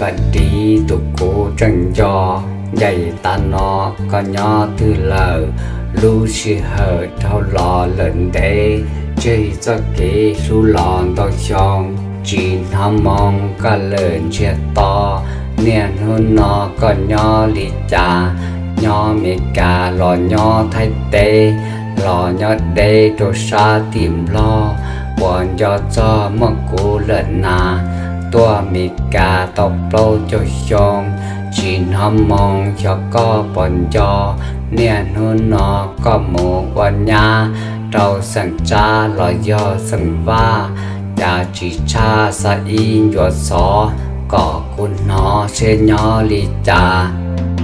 bật đi tụ cố trần gió dày ta nó có nhỏ từ lờ lu chỉ hở thao lò lợn đế chơi cho kế su lòn to chong chỉ ham mong cả lợn chia to niên hơn nó có nhỏ lì cha nhỏ mẹ cả lò nhỏ thay tê lò nhỏ đê cho xa tìm lo bọn cho mà cô lợn nà tua mì cà tóc lâu cho xong chỉ hâm mong cho có bọn cho niên hơn nó có một quan nhà trâu sẵn cha lo do sẵn va cha chỉ cha sa in cho xó có con nó sẽ nhỏ lì cha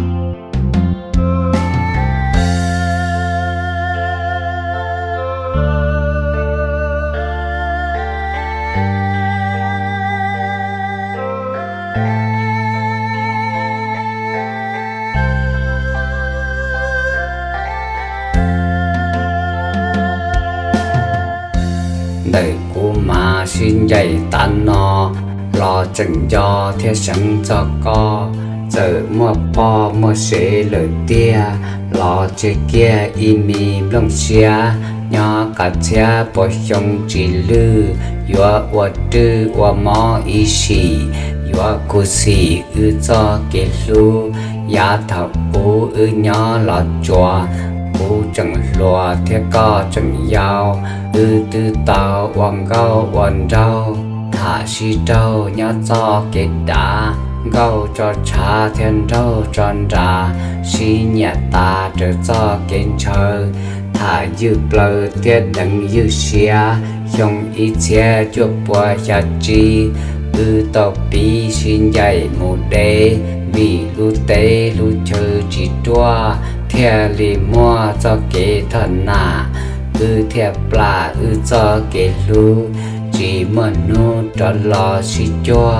đời cô mà xin dạy tan nó lo chừng cho thiết sống cho co giờ mua po mua sẽ lời tia lo chơi kia im im lòng xia nhỏ cả cha bỏ trong chỉ lư yo wa tư wa mò ý xì yo cô xì cho cái lu ya thảo cô nhỏ lo chua cô chẳng lùa thiết co chẳng giàu tư tàu hoàng gâu hoàng rau thả si trâu nhớ cho kết đá gâu cho cha thiên rau tròn ra si nhà ta trở cho kết chờ thả dư plơ thiết đằng dư xia dòng ý xe chuột bùa chả chi tàu bí xin dạy một đế vì lu tế lu chờ chỉ tua theo lì mua cho kế thần nà theo plà cho kế lu chỉ mà nu cho lo xí cho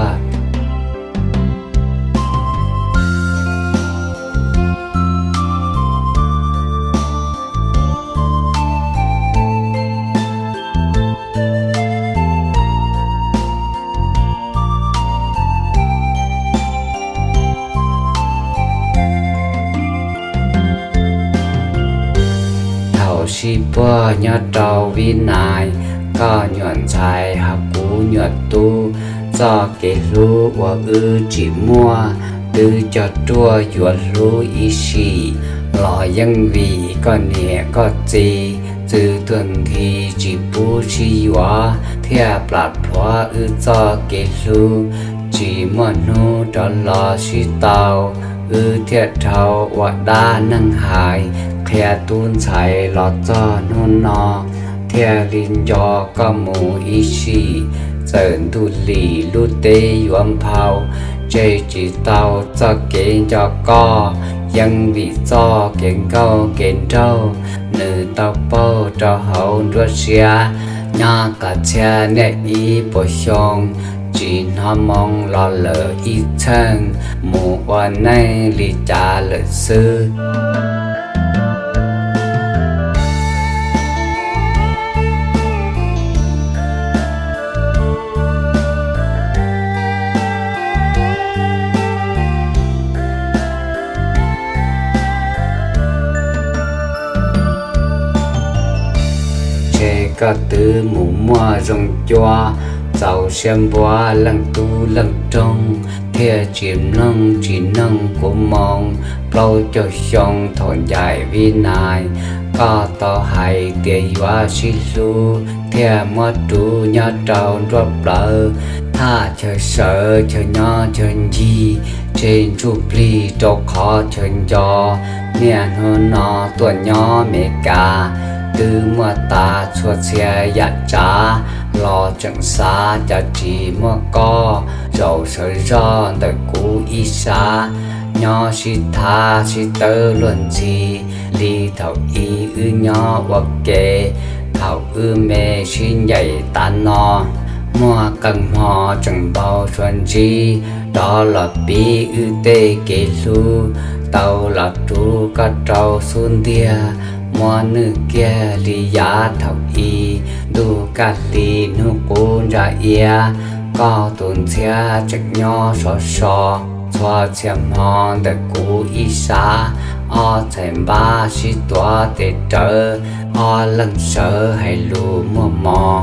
si bơ nhớ trâu vi nai có nhuận trái học cú nhuận tu do cái lú và chỉ mua từ cho chua dùa lú ý xì lò dân vì có nhẹ có gì từ tuần thì chỉ bố chi hóa theo bạc hóa do cái lú chỉ mà nu cho lò si tàu thiệt thầu và đa năng hại theo tuôn chạy lọt cho nôn nọ theo linh do có mù ý xì dần tu lì lưu tế yuan phao chơi chỉ tàu cho kiến cho co dân vì cho kiến câu kiến trâu nữ tàu bao cho hậu Russia nhà cả cha nè ý bộ xong chỉ ham mong lo lỡ ít chân mù quan này lì trả lỡ sư cả từ mù mua rong choa giàu xem boa lăng tu lăng trong theo chìm nông chỉ nông của mong lâu cho xong thôn dài vi nai có tàu hay tiền hóa xí lu theo mất tru nhớ trâu rộp lỡ tha chờ sợ chờ nhỏ chờ gì trên chụp ly trâu khó chờ gió miền hơn nó tuổi nhỏ mẹ cả từ mùa ta chua xe dạ trả lo chẳng xa cho chỉ mùa co dầu sợi gió đời cũ ý xa nhỏ si tha si tơ luận gì ly thảo ý nhỏ hoặc kê thảo mê xin dạy ta nó mùa cần họ chẳng bao xuân gì đó là bí tê kê lu tàu là tru cá trâu xuân tia mua nữ kia li giá thảo y du cát li nu côn ra ia có tuần xe chắc nhỏ so cho xem hòn để cú ý xa ở trên ba chỉ toa để trở ở lần sợ hay lù mò mò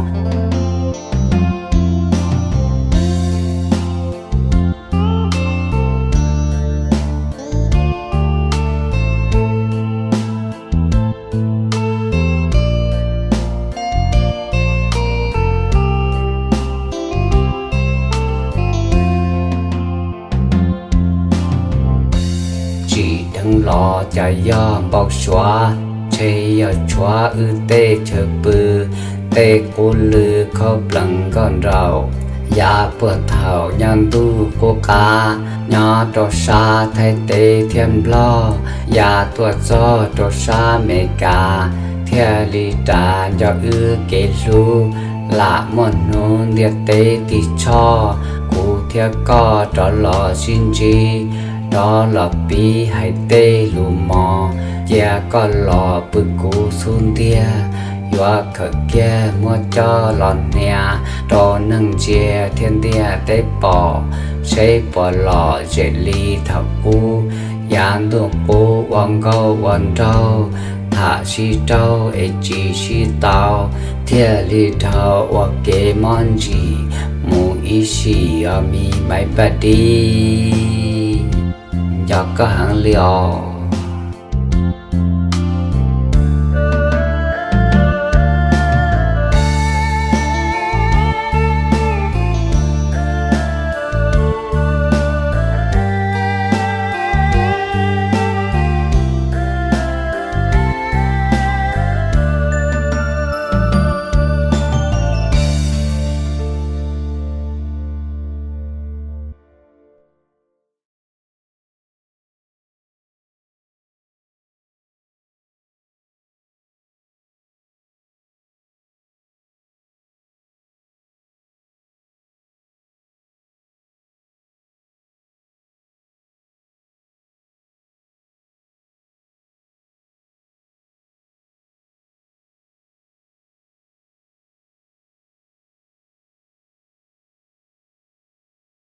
lo cho do bọc xóa chế do xóa ư tê chờ bư tê cô lư khóc lần con rau ya bữa thảo nhân tu cô ca nhỏ trò xa thay tê thêm lo ya tuột gió trò xa mẹ ca theo lý trả do ư kê lu là một nôn điệt tê tì cho cụ theo có trò lò xin chi đó là bi hay tê lù mò gia có lò bự cú xuân tia doa khởi kia mua cho lòn nè cho nâng chia thiên tia tê bỏ xây bỏ lò dễ ly thảo u gián đường u quăng câu quăng trâu thả chi trâu ê chi chi tao thiên ly thảo hoặc kế món gì mù ý xì ở mi máy bà đi cho có hàng liều